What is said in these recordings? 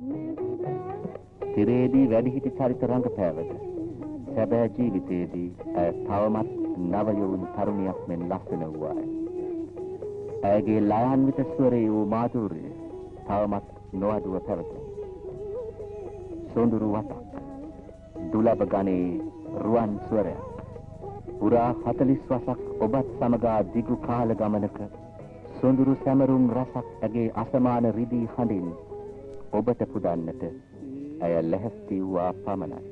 තිරේදී වැඩිහිටි චරිත රංගපෑවද සැබෑ ජීවිතයේදී ඇය තවමත් නවයවුන් තරුණියක් මෙන් ලස්සන වූවාය. ඇයගේ ලයාන්විත ස්වරයේ වූ මාධුර්යය තවමත් නොඅඩුව පැවතුණි. සොඳුරු වතක්, දුලබ ගණයේ රුවන් ස්වරයක්, පුරා 40 වසක් ඔබත් සමගා දිගු කාල ගමනක සොඳුරු සැමරුම් රසක් ඇගේ අසමාන රිදී හඬින් ඔබට පුදන්නට ඇය ලැහැස්ති වූවා පමණයි.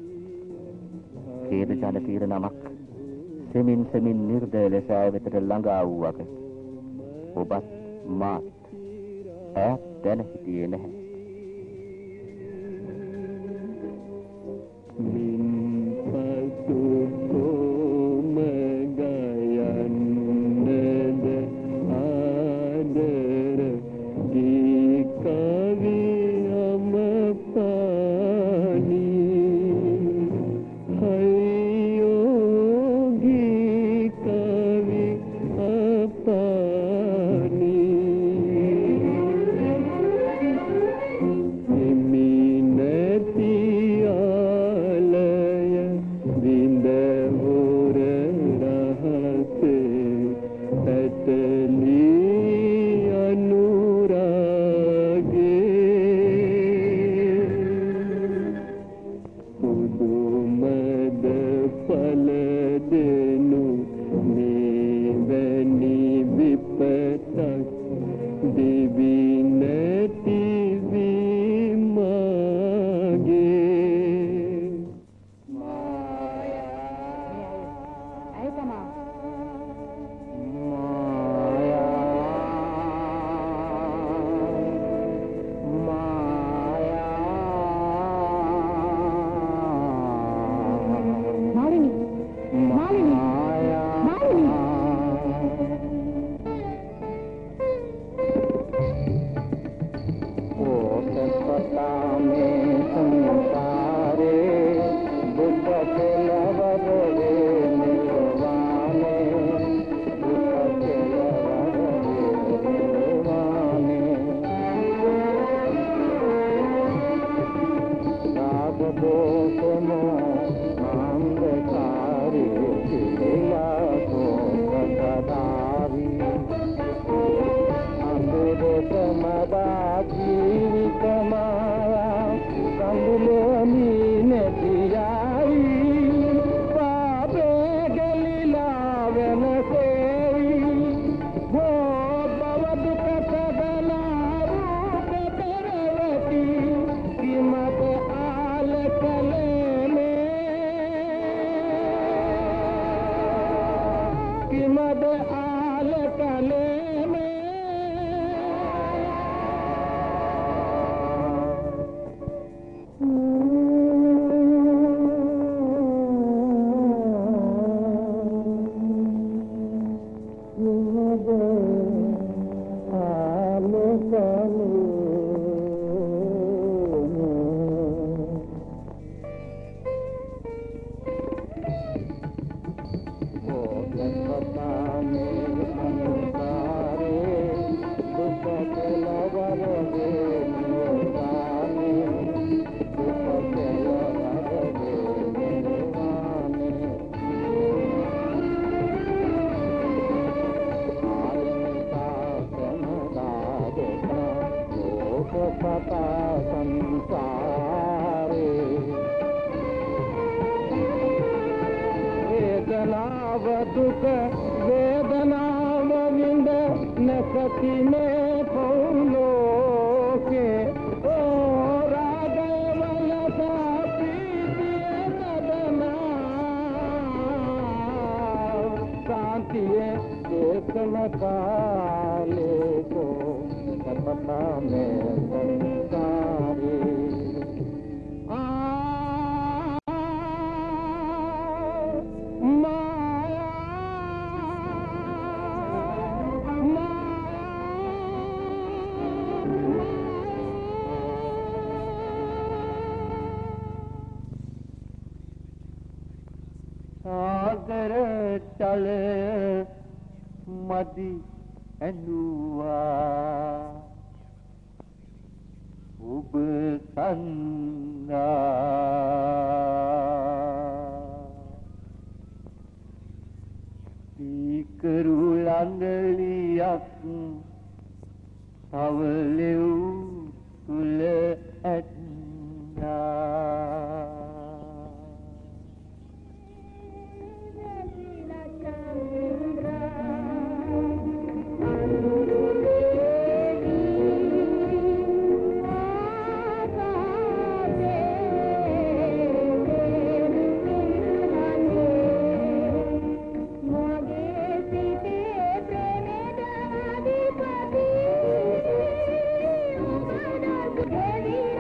ඛේද ජන තීර නමක් සෙමින් සෙමින් නිර්දය ලෙස ඇය වෙතට ළඟා වූ වග ඔබත් මාත් ඈත් දැන හිටියේ නැහැ. ඔබ සන්නා කරු ළඟලියක් තවලෙව් තුල ඇත්නා Devi